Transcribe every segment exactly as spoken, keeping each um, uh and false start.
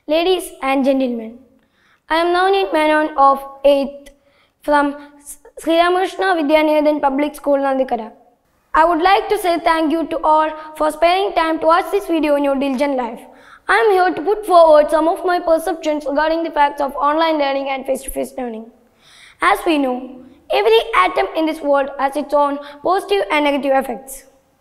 Ladies and gentlemen, I am Navneet Menon of eighth from Sri Ramakrishna Vidyanidhan Public School, Nandikara. I would like to say thank you to all for sparing time to watch this video in your diligent life. I am here to put forward some of my perceptions regarding the facts of online learning and face-to-face learning. As we know, every atom in this world has its own positive and negative effects.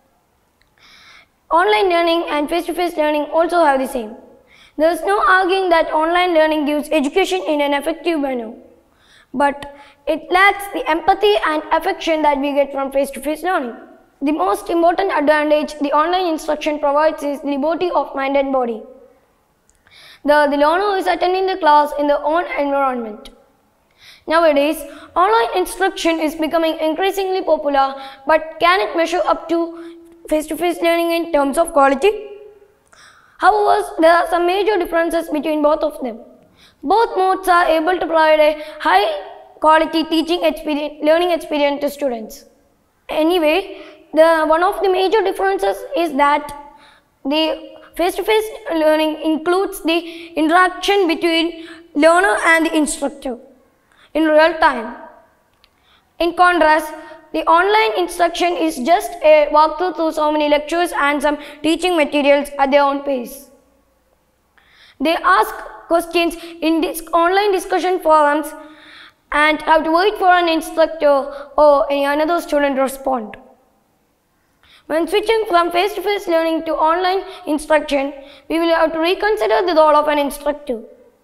Online learning and face-to-face learning also have the same. There is no arguing that online learning gives education in an effective manner, but it lacks the empathy and affection that we get from face-to-face learning. The most important advantage the online instruction provides is the liberty of mind and body. The, the learner is attending the class in their own environment. Nowadays, online instruction is becoming increasingly popular, but can it measure up to face-to-face learning in terms of quality? However, there are some major differences between both of them. Both modes are able to provide a high quality teaching experience, learning experience to students. Anyway, the, one of the major differences is that the face-to-face learning includes the interaction between learner and the instructor in real time. In contrast, the online instruction is just a walkthrough through so many lectures and some teaching materials at their own pace. They ask questions in this online discussion forums and have to wait for an instructor or any another student to respond. When switching from face-to-face learning to online instruction, we will have to reconsider the role of an instructor.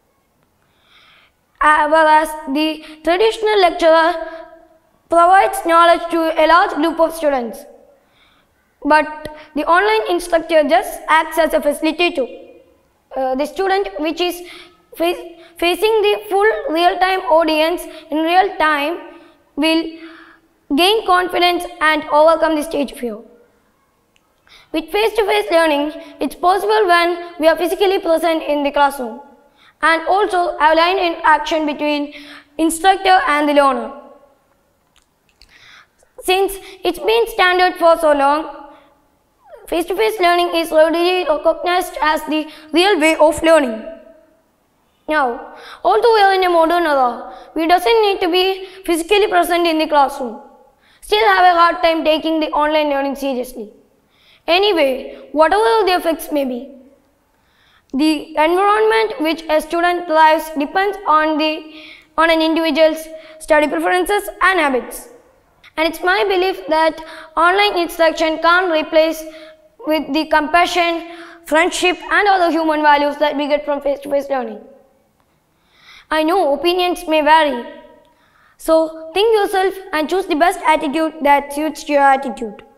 Uh, whereas the traditional lecturer provides knowledge to a large group of students, but the online instructor just acts as a facilitator. Uh, the student which is face, facing the full real-time audience in real time will gain confidence and overcome the stage fear. With face-to-face learning, it's possible when we are physically present in the classroom and also have line interaction between instructor and the learner. Since it's been standard for so long, face-to-face learning is already recognized as the real way of learning. Now, although we are in a modern era, we doesn't need to be physically present in the classroom. Still have a hard time taking the online learning seriously. Anyway, whatever the effects may be, the environment which a student thrives depends on, the, on an individual's study preferences and habits. And it's my belief that online instruction can't replace with the compassion, friendship and other human values that we get from face-to-face learning. I know opinions may vary, so think yourself and choose the best attitude that suits your attitude.